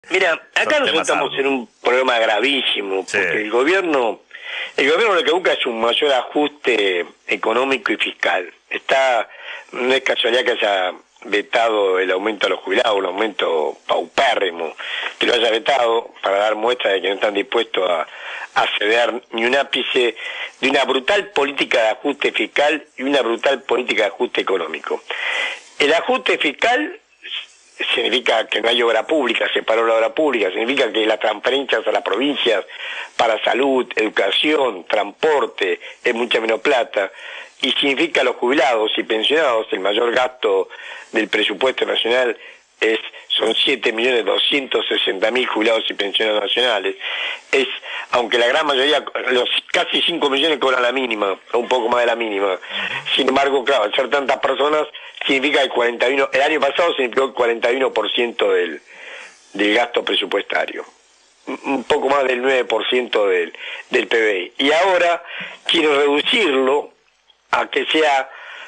Mira, acá nos estamos en un problema gravísimo, porque el gobierno lo que busca es un mayor ajuste económico y fiscal. No es casualidad que haya vetado el aumento a los jubilados, un aumento paupérrimo, que lo haya vetado para dar muestra de que no están dispuestos a ceder ni un ápice de una brutal política de ajuste fiscal y una brutal política de ajuste económico. El ajuste fiscal significa que no hay obra pública, se paró la obra pública, significa que las transferencias a las provincias para salud, educación, transporte es mucha menos plata, y significa a los jubilados y pensionados, el mayor gasto del presupuesto nacional son 7.260.000 jubilados y pensionados nacionales. Aunque la gran mayoría, los casi 5 millones cobran la mínima, o un poco más de la mínima. Sin embargo, claro, al ser tantas personas, significa el año pasado significó el 41% del gasto presupuestario. Un poco más del 9% del PBI. Y ahora quieren reducirlo a que sea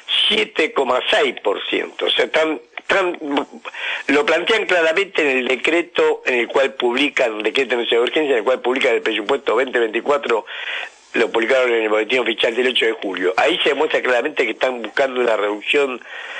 7,6%. O sea, lo plantean claramente en el decreto en el cual publican, decreto de urgencia, en el cual publican el presupuesto 2024, lo publicaron en el boletín oficial del 8 de julio. Ahí se demuestra claramente que están buscando una reducción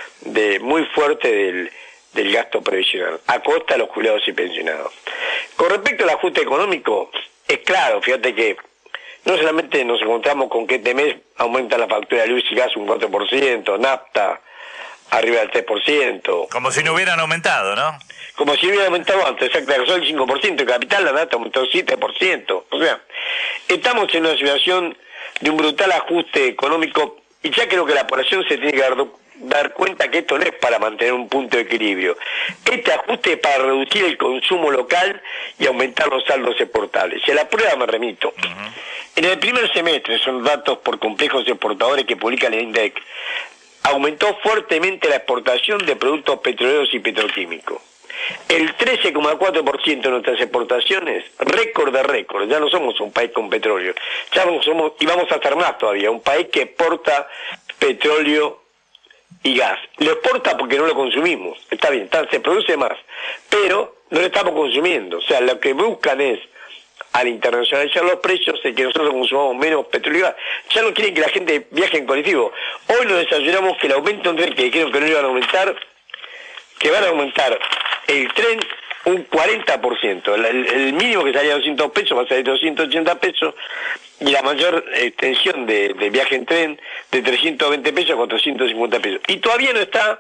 muy fuerte del gasto previsional, a costa de los jubilados y pensionados. Con respecto al ajuste económico, es claro, fíjate que no solamente nos encontramos con que este mes aumenta la factura de luz y gas un 4%, nafta arriba del 3%. Como si no hubieran aumentado, ¿no? Como si hubieran aumentado antes, exacto, solo el 5%, el capital, la nafta aumentó 7%. O sea, estamos en una situación de un brutal ajuste económico y ya creo que la población se tiene que dar cuenta que esto no es para mantener un punto de equilibrio. Este ajuste es para reducir el consumo local y aumentar los saldos exportables. Y a la prueba me remito. En el primer semestre, son datos por complejos exportadores que publica el INDEC, aumentó fuertemente la exportación de productos petroleros y petroquímicos. El 13,4% de nuestras exportaciones, récord de récord, ya no somos un país con petróleo, ya no somos, y vamos a estar más todavía, un país que exporta petróleo y gas. Lo exporta porque no lo consumimos, está bien, se produce más, pero no lo estamos consumiendo. O sea, lo que buscan es, al internacionalizar los precios, de que nosotros consumamos menos petróleo y gas. Ya no quieren que la gente viaje en colectivo. Hoy nos desayunamos que el aumento en tren, que dijeron que no iban a aumentar, que van a aumentar el tren un 40%. El mínimo que salía a 200 pesos va a salir 280 pesos, y la mayor extensión de viaje en tren de 320 pesos a 450 pesos. Y todavía no está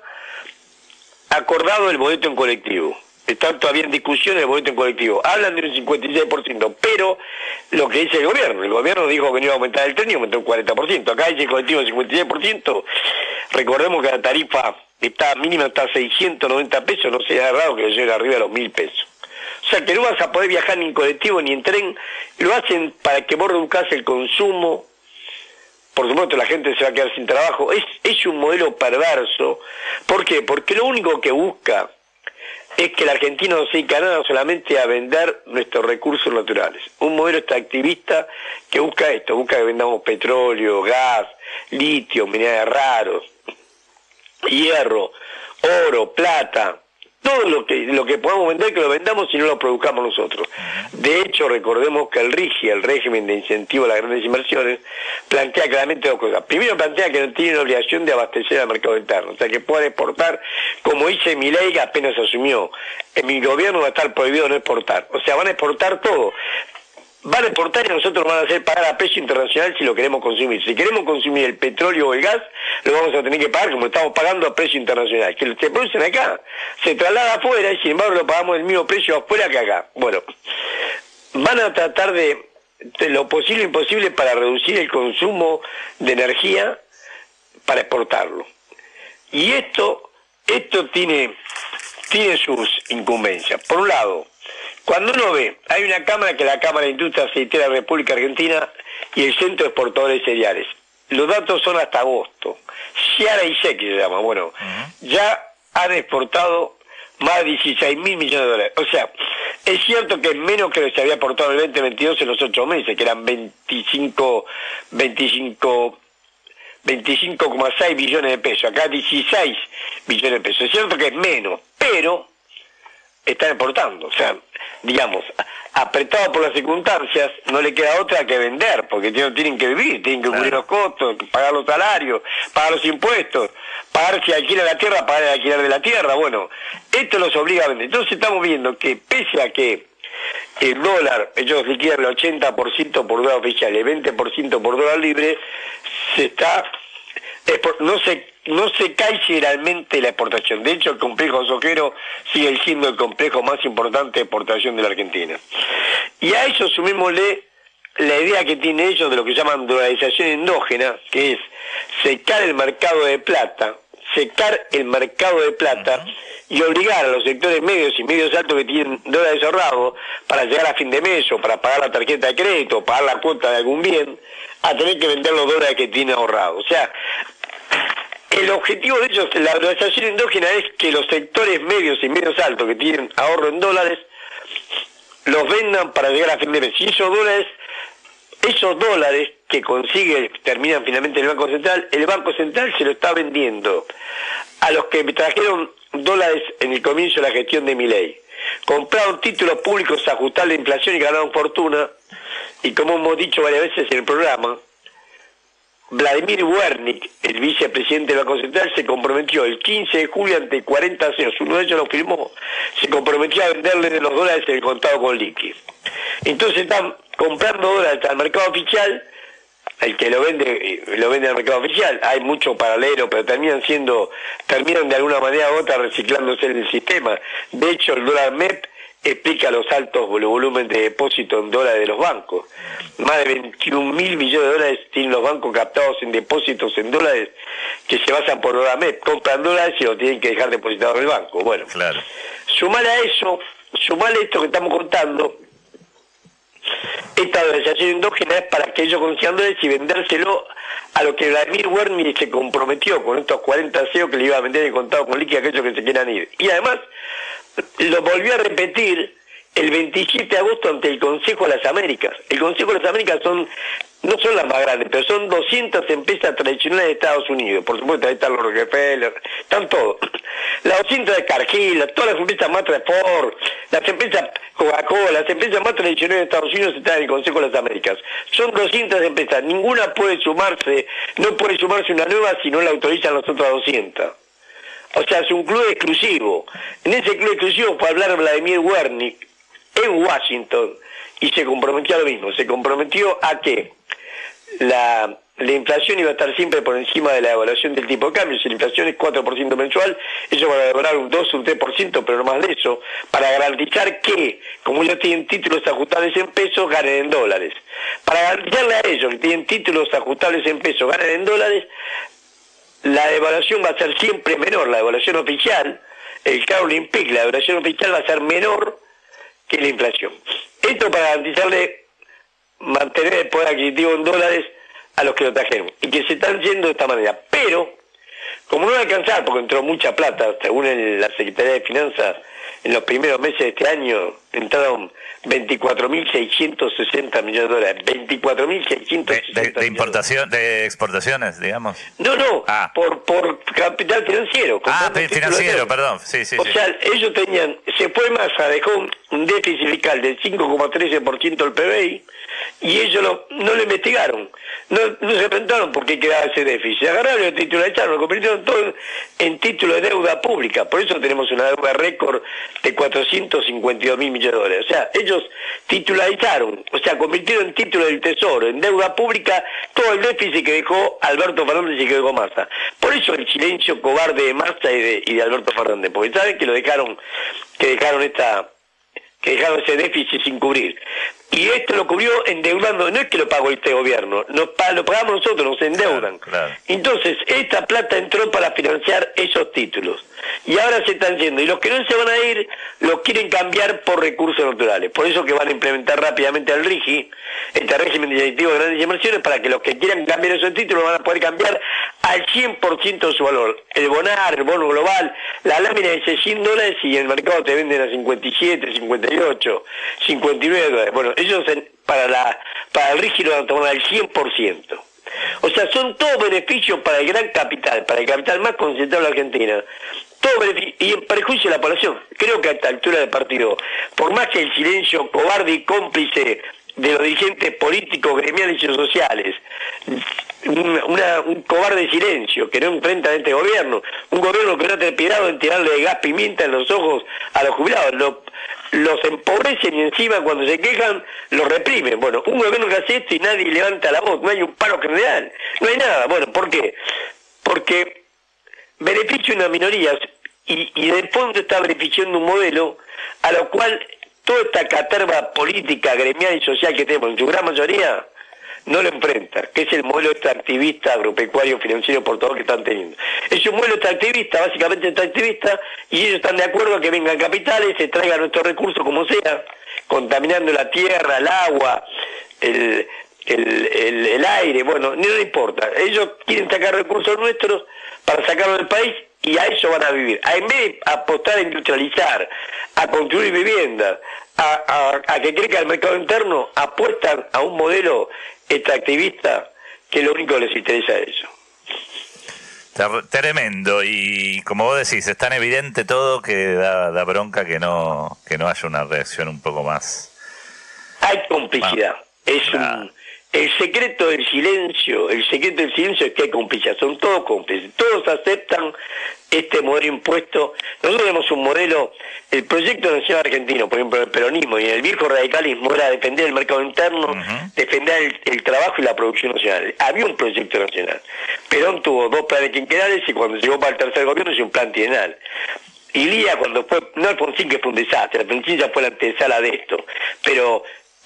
acordado el boleto en colectivo. Está todavía en discusión el boleto en colectivo. Hablan de un 56%, pero lo que dice el gobierno dijo que no iba a aumentar el tren y aumentó un 40%. Acá dice el colectivo un 56%. Recordemos que la tarifa mínima está a 690 pesos, no sería raro que lo llegue arriba de los 1.000 pesos. O sea que no vas a poder viajar ni en colectivo ni en tren, lo hacen para que vos reduzcas el consumo. Por supuesto la gente se va a quedar sin trabajo. Es un modelo perverso. ¿Por qué? Porque lo único que busca es que el argentino no se dedica nada solamente a vender nuestros recursos naturales. Un modelo extractivista que busca esto, busca que vendamos petróleo, gas, litio, minerales raros, hierro, oro, plata, todo lo que podamos vender, que lo vendamos y no lo produzcamos nosotros. De hecho, recordemos que el RIGI, el régimen de incentivo a las grandes inversiones, plantea claramente dos cosas. Primero, plantea que no tienen obligación de abastecer al mercado interno, o sea, que puedan exportar, como dice Milei, que apenas asumió. En mi gobierno va a estar prohibido no exportar. O sea, van a exportar todo. Van a exportar y nosotros van a hacer pagar a precio internacional si lo queremos consumir. Si queremos consumir el petróleo o el gas, lo vamos a tener que pagar como estamos pagando a precio internacional. Que se producen acá, se traslada afuera y sin embargo lo pagamos el mismo precio afuera que acá. Bueno, van a tratar de lo posible e imposible para reducir el consumo de energía para exportarlo. Y esto tiene sus incumbencias. Por un lado, cuando uno ve, hay una cámara que es la Cámara de Industria Aceitera de la República Argentina y el Centro de Exportadores de Cereales. Los datos son hasta agosto. Ciara y SEC se llama. Bueno, ya han exportado más de 16.000 millones de dólares. O sea, es cierto que es menos que lo que se había exportado en el 2022 en los 8 meses, que eran 25,6 billones de pesos. Acá 16 billones de pesos. Es cierto que es menos, pero están exportando. O sea, digamos, apretado por las circunstancias, no le queda otra que vender, porque tienen que vivir, tienen que cubrir los costos, pagar los salarios, pagar los impuestos, pagar si alquilan la tierra, pagar el alquiler de la tierra. Bueno, esto los obliga a vender. Entonces estamos viendo que pese a que el dólar, ellos liquidan el 80% por dólar oficial y el 20% por dólar libre, no se cae generalmente la exportación. De hecho, el complejo sojero sigue siendo el complejo más importante de exportación de la Argentina. Y a eso sumémosle la idea que tienen ellos de lo que llaman dolarización endógena, que es secar el mercado de plata, y obligar a los sectores medios y medios altos que tienen dólares ahorrados para llegar a fin de mes o para pagar la tarjeta de crédito o pagar la cuota de algún bien, a tener que vender los dólares que tienen ahorrados. O sea, el objetivo de ellos, la dolarización endógena, es que los sectores medios y medios altos que tienen ahorro en dólares los vendan para llegar a fin de mes. Y esos dólares que terminan finalmente en el Banco Central se lo está vendiendo a los que trajeron dólares en el comienzo de la gestión de Milei. Compraron títulos públicos ajustables a la inflación y ganaron fortuna, y como hemos dicho varias veces en el programa, Vladimir Wernick, el vicepresidente del Banco Central, se comprometió el 15 de julio ante 40 CEOs, uno de ellos lo firmó, se comprometió a venderle los dólares en el contado con liqui. Entonces están comprando dólares al mercado oficial, el que lo vende al mercado oficial. Hay mucho paralelo, pero terminan de alguna manera u otra reciclándose en el sistema. De hecho, el dólar MEP explica los altos volúmenes de depósito en dólares de los bancos. Más de 21.000 millones de dólares tienen los bancos captados en depósitos en dólares que se basan por dólar MEP. Compran dólares y lo tienen que dejar depositado en el banco. Bueno, claro. Sumale a eso, sumale esto que estamos contando. Esta dolarización endógena es para que ellos consigan dólares y vendérselo a lo que Vladimir Wernick se comprometió con estos 40 CEOs que le iba a vender el contado con liqui a aquellos que se quieran ir. Y además lo volvió a repetir el 27 de agosto ante el Consejo de las Américas. El Consejo de las Américas no son las más grandes, pero son 200 empresas tradicionales de Estados Unidos. Por supuesto, ahí están los Rockefeller, están todos. Las 200 de Cargill, todas las empresas más Ford, las empresas Coca-Cola, las empresas más tradicionales de Estados Unidos están en el Consejo de las Américas. Son 200 empresas, ninguna no puede sumarse una nueva si no la autorizan las otras 200. O sea, es un club exclusivo. En ese club exclusivo fue a hablar Vladimir Wernick en Washington y se comprometió a lo mismo. Se comprometió a que la inflación iba a estar siempre por encima de la devaluación del tipo de cambio. Si la inflación es 4% mensual, ellos van a devaluar un 2 o un 3%, pero no más de eso, para garantizar que, como ellos tienen títulos ajustables en pesos, ganen en dólares. Para garantizarle a ellos que tienen títulos ajustables en pesos, ganen en dólares, la devaluación va a ser siempre menor. La devaluación oficial, el Caroline Peak, la devaluación oficial va a ser menor que la inflación. Esto para garantizarle mantener el poder adquisitivo en dólares a los que lo trajeron, y que se están yendo de esta manera. Pero, como no va a alcanzar, porque entró mucha plata, según la Secretaría de Finanzas, en los primeros meses de este año entraron 24.660 millones de dólares. 24.660 de importación, de exportaciones, digamos. No, por capital financiero. Financiero, perdón. Sí. O sea, ellos se fue Massa, dejó un déficit fiscal del 5,13% del PBI, y ellos no lo investigaron. No se preguntaron por qué quedaba ese déficit. Agarraron y lo titularizaron, lo convirtieron todo en título de deuda pública. Por eso tenemos una deuda récord de 452.000 millones de dólares. O sea, ellos titularizaron, o sea, convirtieron en título del Tesoro, en deuda pública, todo el déficit que dejó Alberto Fernández y que dejó Massa. Por eso el silencio cobarde de Massa y de Alberto Fernández, porque saben que dejaron ese déficit sin cubrir. Y esto lo cubrió endeudando, no es que lo pagó este gobierno, lo pagamos nosotros, nos endeudan. Claro. Entonces, esta plata entró para financiar esos títulos. Y ahora se están yendo. Y los que no se van a ir, los quieren cambiar por recursos naturales. Por eso que van a implementar rápidamente al RIGI, este régimen de incentivo de grandes inversiones, para que los que quieran cambiar esos títulos van a poder cambiar al 100% su valor. El bonar, el bono global, la lámina dice $100 y en el mercado te venden a 57, 58, 59 dólares. Bueno, ellos para el RIGI lo van a tomar al 100%. O sea, son todos beneficios para el gran capital, para el capital más concentrado en la Argentina, y en perjuicio de la población. Creo que a esta altura del partido, por más que el silencio cobarde y cómplice de los dirigentes políticos, gremiales y sociales, un cobarde silencio que no enfrenta a este gobierno, un gobierno que no ha terminado en tirarle gas pimienta en los ojos a los jubilados, los empobrecen y encima cuando se quejan los reprimen. Bueno, un gobierno que hace esto y nadie levanta la voz, no hay un paro general, no hay nada. Bueno, ¿por qué? Porque beneficia una minoría y de fondo está beneficiando un modelo a lo cual toda esta caterva política, gremial y social que tenemos en su gran mayoría no lo enfrenta, que es el modelo extractivista, agropecuario, financiero, por todo que están teniendo. Es un modelo extractivista, básicamente extractivista, y ellos están de acuerdo a que vengan capitales, se traigan nuestros recursos como sea, contaminando la tierra, el agua, el aire, bueno, no le importa. Ellos quieren sacar recursos nuestros para sacarlos del país y a eso van a vivir. En vez de apostar a industrializar, a construir viviendas, a que crezca el mercado interno, apuestan a un modelo extractivista que lo único que les interesa es eso. Tremendo, y como vos decís, es tan evidente todo que da bronca que no haya una reacción un poco más. Hay complicidad, el secreto del silencio es que hay complicidad, son todos cómplices, todos aceptan este modelo impuesto. Nosotros tenemos un modelo, el proyecto nacional argentino, por ejemplo, el peronismo y el viejo radicalismo era defender el mercado interno, defender el trabajo y la producción nacional. Había un proyecto nacional. Perón tuvo 2 planes quinquenales y cuando llegó para el tercer gobierno hizo un plan trienal. Ilía cuando fue, no Alfonsín que fue un desastre, Alfonsín ya fue la antesala de esto, pero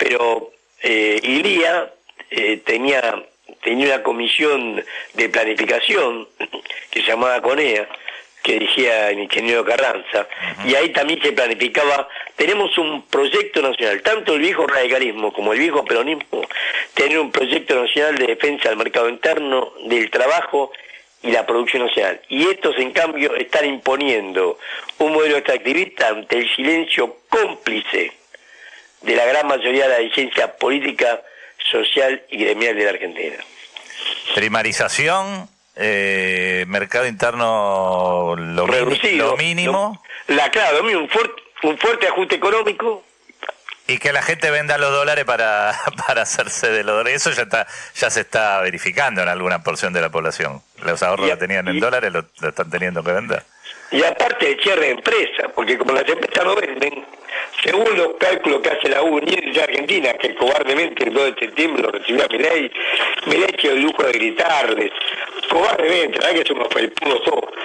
Ilía tenía una comisión de planificación que se llamaba CONEA, que dirigía el ingeniero Carranza, y ahí también se planificaba. Tenemos un proyecto nacional, tanto el viejo radicalismo como el viejo peronismo, tener un proyecto nacional de defensa del mercado interno, del trabajo y la producción nacional. Y estos, en cambio, están imponiendo un modelo extractivista ante el silencio cómplice de la gran mayoría de la dirigencia política, social y gremial de la Argentina. Primarización, mercado interno reducido, lo mínimo. Claro, un fuerte ajuste económico. Y que la gente venda los dólares para hacerse de los dólares. Eso ya se está verificando en alguna porción de la población. Los ahorros que tenían en dólares lo están teniendo que vender. Y aparte el cierre de empresas, porque como las empresas no venden, según los cálculos que hace la UNIR de Argentina, que cobardemente el 2 de septiembre lo recibió a Milei dio el lujo de gritarles, cobardemente, ¿verdad? Que eso no fue el puro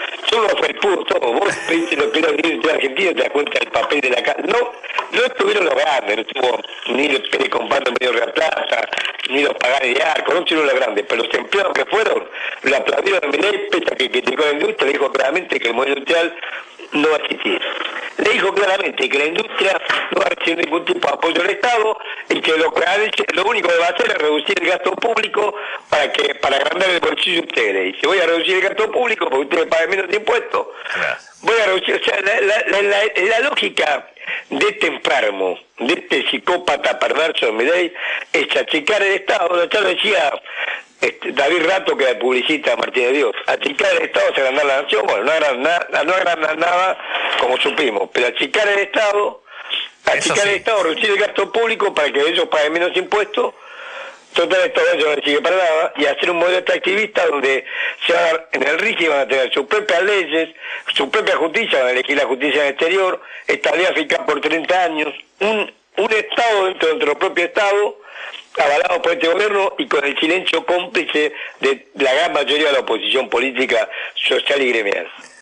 todo, vos viste lo que era UNIR de Argentina, te das cuenta del papel de la casa, no estuvieron los grandes, no estuvo ni el Pérez comprando medio Real Plaza, ni los Paganes de Arco, no estuvieron los grandes, pero los empleados que fueron, lo aplaudieron a Milei, pese a que criticó la industria, le dijo claramente que el modelo industrial no va a existir. Le dijo claramente que la industria no va a recibir ningún tipo de apoyo del Estado y que lo único que va a hacer es reducir el gasto público para agrandar el bolsillo de ustedes. Y dice, voy a reducir el gasto público porque ustedes pagan menos impuestos. Voy a reducir, o sea, la lógica de este enfermo, de este psicópata perverso de Milei, es achicar el Estado. Ya lo decía David Rato, que publicita Martín de Dios, achicar el Estado es agrandar la nación. Bueno, no agrandar nada como supimos, pero achicar el Estado, reducir el gasto público para que ellos paguen menos impuestos. Total, esto no le sigue para nada, y hacer un modelo extractivista donde se va a dar, en el RIGI van a tener sus propias leyes, su propia justicia, van a elegir la justicia en el exterior, estabilidad fiscal por 30 años, un Estado dentro de nuestro propio Estado, avalado por este gobierno y con el silencio cómplice de la gran mayoría de la oposición política, social y gremial.